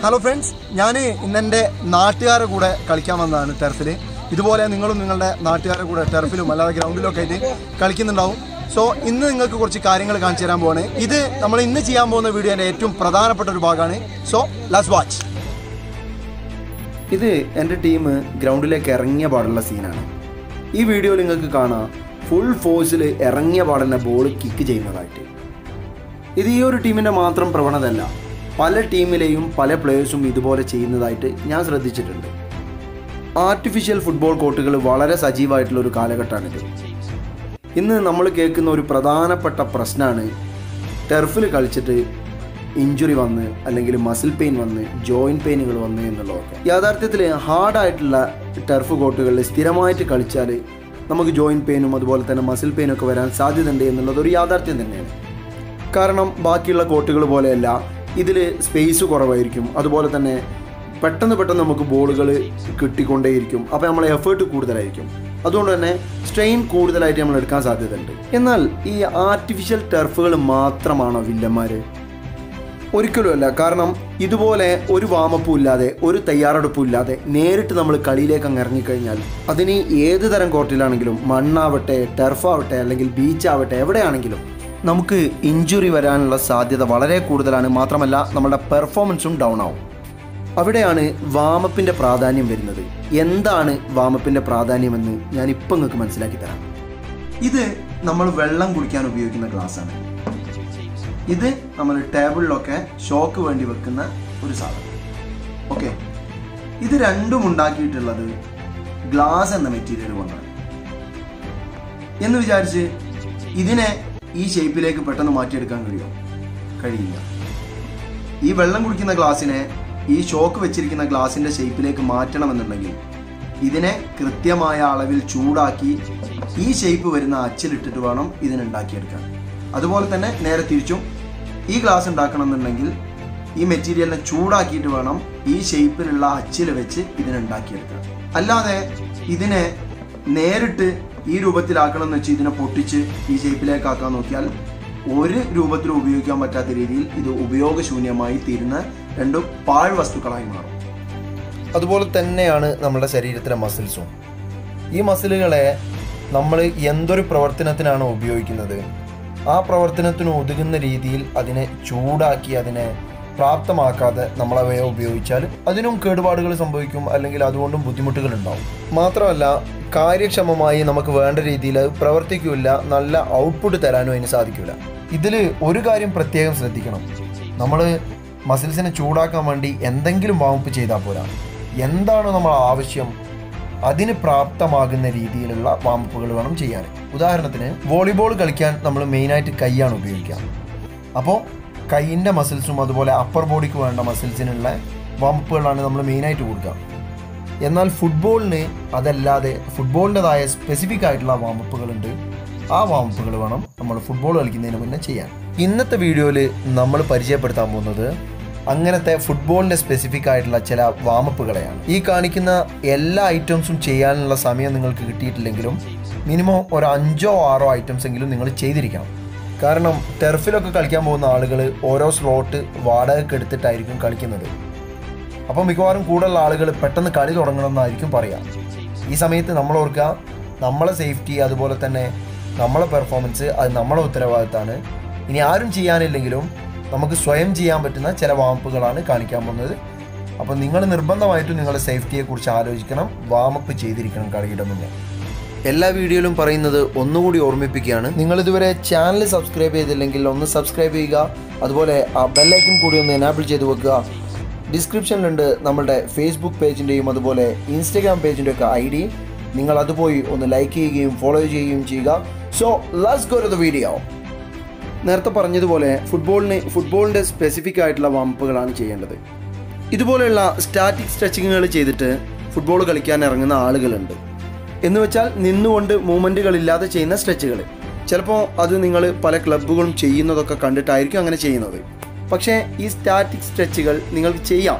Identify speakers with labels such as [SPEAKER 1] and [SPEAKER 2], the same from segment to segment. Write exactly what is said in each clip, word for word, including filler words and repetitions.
[SPEAKER 1] Hello friends, ഞാൻ ഇന്നെൻ്റെ നാട്ടുകാരുടെ കൂടെ കളിക്കാൻ വന്നതാണ് ടെർഫിൽ. ഇതുപോലെ നിങ്ങളും നിങ്ങളുടെ നാട്ടുകാരുടെ കൂടെ ടെർഫിലും അല്ലാതെ ഗ്രൗണ്ടിലൊക്കെ ആയിട്ട് കളിക്കുന്നുണ്ടാവും. സോ ഇന്ന് നിങ്ങൾക്ക് കുറച്ച് കാര്യങ്ങൾ കാണിച്ചു തരാൻ പോവാണ്. ഇത് നമ്മൾ ഇന്ന് ചെയ്യാൻ പോകുന്ന വീഡിയോൻ്റെ ഏറ്റവും പ്രധാനപ്പെട്ട ഒരു ഭാഗമാണ്. So let's watch. ഇത് എൻ്റെ ടീം ഗ്രൗണ്ടിലേക്ക് ഇറങ്ങിയ പാടുള്ള സീനാണ്. ഈ വീഡിയോയിൽ നിങ്ങൾക്ക് കാണാം ഫുൾ ഫോഴ്സിൽ ഇറങ്ങിയ പാടുന്ന ബോൾ കിക്ക് ചെയ്യുന്നതായിട്ട്. ഇത് ഈ ഒരു ടീമിൻ്റെ മാത്രം പ്രവണതയല്ല, പല ടീമിലെയും പല പ്ലേയേഴ്സും ഇതുപോലെ ചെയ്യുന്നതായിട്ട് ഞാൻ ശ്രദ്ധിച്ചിട്ടുണ്ട്. ആർട്ടിഫിഷ്യൽ ഫുട്ബോൾ കോർട്ടുകൾ വളരെ സജീവമായിട്ടുള്ളൊരു കാലഘട്ടമാണിത്. ഇന്ന് നമ്മൾ കേൾക്കുന്ന ഒരു പ്രധാനപ്പെട്ട പ്രശ്നമാണ് ടെർഫിൽ കളിച്ചിട്ട് ഇഞ്ചുറി വന്ന് അല്ലെങ്കിൽ മസിൽ പെയിൻ വന്ന് ജോയിൻറ്റ് പെയിനുകൾ വന്ന് എന്നുള്ളതൊക്കെ. യാഥാർത്ഥ്യത്തിൽ ഹാർഡായിട്ടുള്ള ടെർഫ് കോർട്ടുകളിൽ സ്ഥിരമായിട്ട് കളിച്ചാൽ നമുക്ക് ജോയിൻറ്റ് പെയിനും അതുപോലെ തന്നെ മസിൽ പെയിനൊക്കെ വരാൻ സാധ്യതയുണ്ട് എന്നുള്ളതൊരു യാഥാർത്ഥ്യം തന്നെയാണ്. കാരണം ബാക്കിയുള്ള കോർട്ടുകൾ പോലെയല്ല, ഇതിൽ സ്പേസ് കുറവായിരിക്കും. അതുപോലെ തന്നെ പെട്ടെന്ന് പെട്ടെന്ന് നമുക്ക് ബോളുകൾ കിട്ടിക്കൊണ്ടേയിരിക്കും. അപ്പോൾ നമ്മളെ എഫേർട്ട് കൂടുതലായിരിക്കും. അതുകൊണ്ട് തന്നെ സ്ട്രെയിൻ കൂടുതലായിട്ട് നമ്മൾ എടുക്കാൻ സാധ്യതയുണ്ട്. എന്നാൽ ഈ ആർട്ടിഫിഷ്യൽ ടർഫുകൾ മാത്രമാണോ വില്ലന്മാർ? ഒരിക്കലുമല്ല. കാരണം ഇതുപോലെ ഒരു വാമപ്പും ഇല്ലാതെ ഒരു തയ്യാറെടുപ്പും ഇല്ലാതെ നേരിട്ട് നമ്മൾ കളിയിലേക്ക് അങ്ങ് ഇറങ്ങിക്കഴിഞ്ഞാൽ അതിന് ഏത് തരം കോർട്ടിലാണെങ്കിലും, മണ്ണാവട്ടെ, ടർഫാവട്ടെ, അല്ലെങ്കിൽ ബീച്ചാവട്ടെ, എവിടെയാണെങ്കിലും നമുക്ക് ഇഞ്ചുറി വരാനുള്ള സാധ്യത വളരെ കൂടുതലാണ്. മാത്രമല്ല നമ്മുടെ പെർഫോമൻസും ഡൗൺ ആവും. അവിടെയാണ് വാമപ്പിൻ്റെ പ്രാധാന്യം വരുന്നത്. എന്താണ് വാമപ്പിൻ്റെ പ്രാധാന്യമെന്ന് ഞാൻ ഇപ്പം നിങ്ങൾക്ക് മനസ്സിലാക്കി തരാം. ഇത് നമ്മൾ വെള്ളം കുടിക്കാൻ ഉപയോഗിക്കുന്ന ഗ്ലാസ്സാണ്. ഇത് നമ്മൾ ടേബിളിലൊക്കെ ഷോക്ക് വേണ്ടി വെക്കുന്ന ഒരു സാധനം. ഓക്കെ, ഇത് രണ്ടും ഉണ്ടാക്കിയിട്ടുള്ളത് ഗ്ലാസ് എന്ന മെറ്റീരിയൽ കൊണ്ടാണ്. എന്ന് വിചാരിച്ച് ഇതിനെ ഈ ഷേപ്പിലേക്ക് പെട്ടെന്ന് മാറ്റിയെടുക്കാൻ കഴിയുമോ? കഴിയില്ല. ഈ വെള്ളം കുടിക്കുന്ന ഗ്ലാസ്സിനെ ഈ ഷോക്ക് വെച്ചിരിക്കുന്ന ഗ്ലാസിൻ്റെ ഷേപ്പിലേക്ക് മാറ്റണമെന്നുണ്ടെങ്കിൽ ഇതിനെ കൃത്യമായ അളവിൽ ചൂടാക്കി ഈ ഷേപ്പ് വരുന്ന അച്ചിലിട്ടിട്ട് വേണം ഇതിനുണ്ടാക്കിയെടുക്കാൻ. അതുപോലെ തന്നെ നേരെ തിരിച്ചും ഈ ഗ്ലാസ് ഉണ്ടാക്കണമെന്നുണ്ടെങ്കിൽ ഈ മെറ്റീരിയലിനെ ചൂടാക്കിയിട്ട് വേണം ഈ ഷേപ്പിലുള്ള അച്ചിൽ വെച്ച് ഇതിനുണ്ടാക്കിയെടുക്കാൻ. അല്ലാതെ ഇതിനെ നേരിട്ട് ഈ രൂപത്തിലാക്കണം എന്ന് വെച്ച് ഇതിനെ പൊട്ടിച്ച് ഈ ഷേപ്പിലേക്ക് ആക്കാൻ നോക്കിയാൽ ഒരു രൂപത്തിലും ഉപയോഗിക്കാൻ പറ്റാത്ത രീതിയിൽ ഇത് ഉപയോഗശൂന്യമായി തീരുന്ന രണ്ട് പാഴ് വസ്തുക്കളായി മാറും. അതുപോലെ തന്നെയാണ് നമ്മുടെ ശരീരത്തിലെ മസിൽസും. ഈ മസിലുകളെ നമ്മൾ എന്തൊരു പ്രവർത്തനത്തിനാണ് ഉപയോഗിക്കുന്നത്, ആ പ്രവർത്തനത്തിന് ഒതുങ്ങുന്ന രീതിയിൽ അതിനെ ചൂടാക്കി അതിനെ പ്രാപ്തമാക്കാതെ നമ്മളവയെ ഉപയോഗിച്ചാൽ അതിനും കേടുപാടുകൾ സംഭവിക്കും, അല്ലെങ്കിൽ അതുകൊണ്ടും ബുദ്ധിമുട്ടുകൾ ഉണ്ടാവും. മാത്രമല്ല കാര്യക്ഷമമായി നമുക്ക് വേണ്ട രീതിയിൽ പ്രവർത്തിക്കില്ല, നല്ല ഔട്ട്പുട്ട് തരാനും അതിന് സാധിക്കില്ല. ഇതിൽ ഒരു കാര്യം പ്രത്യേകം ശ്രദ്ധിക്കണം. നമ്മൾ മസിൽസിനെ ചൂടാക്കാൻ വേണ്ടി എന്തെങ്കിലും വാമപ്പ് ചെയ്താൽ പോരാ. എന്താണോ നമ്മൾ ആവശ്യം അതിന് പ്രാപ്തമാകുന്ന രീതിയിലുള്ള വാമപ്പുകൾ വേണം ചെയ്യാൻ. ഉദാഹരണത്തിന് വോളിബോൾ കളിക്കാൻ നമ്മൾ മെയിനായിട്ട് കൈയാണ് ഉപയോഗിക്കുക. അപ്പോൾ കൈയിൻ്റെ മസിൽസും അതുപോലെ അപ്പർ ബോഡിക്ക് വേണ്ട മസിൽസിനുള്ള വാമപ്പുകളാണ് നമ്മൾ മെയിനായിട്ട് കൊടുക്കുക. എന്നാൽ ഫുട്ബോളിന് അതല്ലാതെ ഫുട്ബോളിൻ്റെതായ സ്പെസിഫിക് ആയിട്ടുള്ള വാമപ്പുകളുണ്ട്. ആ വാമപ്പുകൾ വേണം നമ്മൾ ഫുട്ബോൾ കളിക്കുന്നതിന് മുന്നേ ചെയ്യാൻ. ഇന്നത്തെ വീഡിയോയിൽ നമ്മൾ പരിചയപ്പെടുത്താൻ പോകുന്നത് അങ്ങനത്തെ ഫുട്ബോളിൻ്റെ സ്പെസിഫിക് ആയിട്ടുള്ള ചില വാമപ്പുകളെയാണ്. ഈ കാണിക്കുന്ന എല്ലാ ഐറ്റംസും ചെയ്യാനുള്ള സമയം നിങ്ങൾക്ക് കിട്ടിയിട്ടില്ലെങ്കിലും മിനിമം ഒരു അഞ്ചോ ആറോ ഐറ്റംസ് എങ്കിലും നിങ്ങൾ ചെയ്തിരിക്കണം. കാരണം ടെർഫിലൊക്കെ കളിക്കാൻ പോകുന്ന ആളുകൾ ഓരോ സ്ലോട്ട് വാടകയ്ക്ക് എടുത്തിട്ടായിരിക്കും കളിക്കുന്നത്. അപ്പോൾ മിക്കവാറും കൂടുതലുള്ള ആളുകൾ പെട്ടെന്ന് കളി തുടങ്ങണമെന്നായിരിക്കും പറയുക. ഈ സമയത്ത് നമ്മൾ ഓർക്കുക, നമ്മളെ സേഫ്റ്റി അതുപോലെ തന്നെ നമ്മളെ പെർഫോമൻസ് അത് നമ്മളെ ഉത്തരവാദിത്തമാണ്. ഇനി ആരും ചെയ്യാനില്ലെങ്കിലും നമുക്ക് സ്വയം ചെയ്യാൻ പറ്റുന്ന ചില വാമപ്പുകളാണ് കാണിക്കാൻ പോകുന്നത്. അപ്പോൾ നിങ്ങൾ നിർബന്ധമായിട്ടും നിങ്ങളുടെ സേഫ്റ്റിയെക്കുറിച്ച് ആലോചിക്കണം, വാമപ്പ് ചെയ്തിരിക്കണം കളിയുടെ മുന്നേ. എല്ലാ വീഡിയോയിലും പറയുന്നത് ഒന്നുകൂടി ഓർമ്മിപ്പിക്കുകയാണ്, നിങ്ങളിതുവരെ ചാനൽ സബ്സ്ക്രൈബ് ചെയ്തില്ലെങ്കിൽ ഒന്ന് സബ്സ്ക്രൈബ് ചെയ്യുക. അതുപോലെ ആ ബെല്ലൈക്കൺ കൂടി ഒന്ന് എനാബിൾ ചെയ്ത് വെക്കുക. ഡിസ്ക്രിപ്ഷനിലുണ്ട് നമ്മളുടെ ഫേസ്ബുക്ക് പേജിൻ്റെയും അതുപോലെ ഇൻസ്റ്റഗ്രാം പേജിൻ്റെ ഒക്കെ ഐ ഡി. നിങ്ങൾ അത് പോയി ഒന്ന് ലൈക്ക് ചെയ്യുകയും ഫോളോ ചെയ്യുകയും ചെയ്യുക. So let's go to the video. നേരത്തെ പറഞ്ഞതുപോലെ ഫുട്ബോളിന് ഫുട്ബോളിൻ്റെ സ്പെസിഫിക് ആയിട്ടുള്ള വാമപ്പുകളാണ് ചെയ്യേണ്ടത്. ഇതുപോലെയുള്ള സ്റ്റാറ്റിക് സ്ട്രെച്ചിങ്ങുകൾ ചെയ്തിട്ട് ഫുട്ബോൾ കളിക്കാൻ ഇറങ്ങുന്ന ആളുകളുണ്ട്. എന്ന് വെച്ചാൽ നിന്നുകൊണ്ട് മൂവ്മെൻറ്റുകളില്ലാതെ ചെയ്യുന്ന സ്ട്രെച്ചുകൾ. ചിലപ്പോൾ അത് നിങ്ങൾ പല ക്ലബ്ബുകളും ചെയ്യുന്നതൊക്കെ കണ്ടിട്ടായിരിക്കും അങ്ങനെ ചെയ്യുന്നത്. പക്ഷേ ഈ സ്റ്റാറ്റിക് സ്ട്രെച്ചുകൾ നിങ്ങൾക്ക് ചെയ്യാം.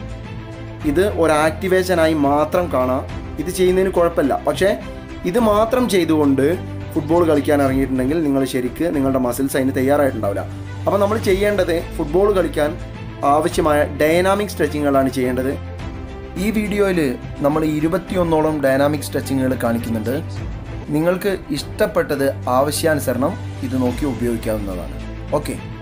[SPEAKER 1] ഇത് ഒരു ആക്ടിവേഷനായി മാത്രം കാണാം. ഇത് ചെയ്യുന്നതിന് കുഴപ്പമില്ല. പക്ഷേ ഇത് മാത്രം ചെയ്തുകൊണ്ട് ഫുട്ബോൾ കളിക്കാൻ ഇറങ്ങിയിട്ടുണ്ടെങ്കിൽ നിങ്ങൾ ശരിക്ക് നിങ്ങളുടെ മസിൽസ് അതിന് തയ്യാറായിട്ടുണ്ടാവില്ല. അപ്പോൾ നമ്മൾ ചെയ്യേണ്ടത് ഫുട്ബോൾ കളിക്കാൻ ആവശ്യമായ ഡൈനാമിക് സ്ട്രെച്ചിങ്ങുകളാണ് ചെയ്യേണ്ടത്. ഈ വീഡിയോയിൽ നമ്മൾ ഇരുപത്തിയൊന്നോളം ഡൈനാമിക് സ്ട്രെച്ചിങ്ങുകൾ കാണിക്കുന്നുണ്ട്. നിങ്ങൾക്ക് ഇഷ്ടപ്പെട്ടത് ആവശ്യാനുസരണം ഇത് നോക്കി ഉപയോഗിക്കാവുന്നതാണ്. ഓക്കെ.